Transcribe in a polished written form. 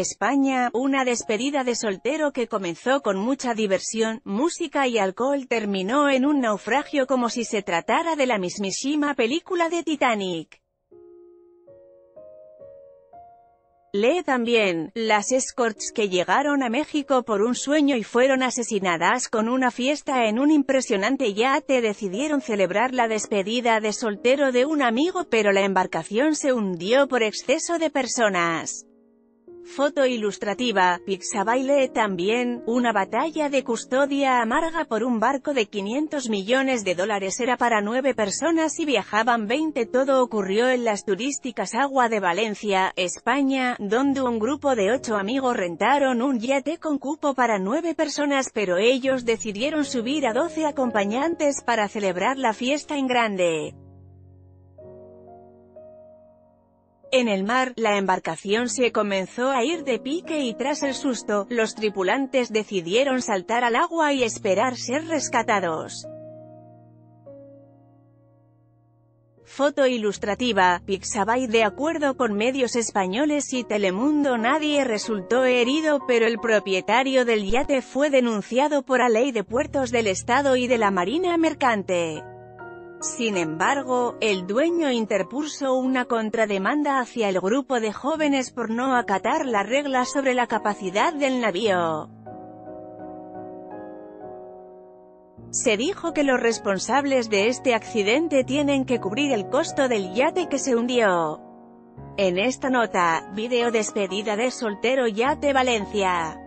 España, una despedida de soltero que comenzó con mucha diversión, música y alcohol terminó en un naufragio como si se tratara de la mismísima película de Titanic. Lee también, las escorts que llegaron a México por un sueño y fueron asesinadas con una fiesta en un impresionante yate decidieron celebrar la despedida de soltero de un amigo pero la embarcación se hundió por exceso de personas. Foto ilustrativa, Pixabay. También, una batalla de custodia amarga por un barco de $500 millones era para 9 personas y viajaban 20. Todo ocurrió en las turísticas Agua de Valencia, España, donde un grupo de 8 amigos rentaron un yate con cupo para 9 personas pero ellos decidieron subir a 12 acompañantes para celebrar la fiesta en grande. En el mar, la embarcación se comenzó a ir de pique y tras el susto, los tripulantes decidieron saltar al agua y esperar ser rescatados. Foto ilustrativa, Pixabay. De acuerdo con medios españoles y Telemundo, nadie resultó herido pero el propietario del yate fue denunciado por la Ley de Puertos del Estado y de la Marina Mercante. Sin embargo, el dueño interpuso una contrademanda hacia el grupo de jóvenes por no acatar la regla sobre la capacidad del navío. Se dijo que los responsables de este accidente tienen que cubrir el costo del yate que se hundió. En esta nota, video despedida de soltero Yate Valencia.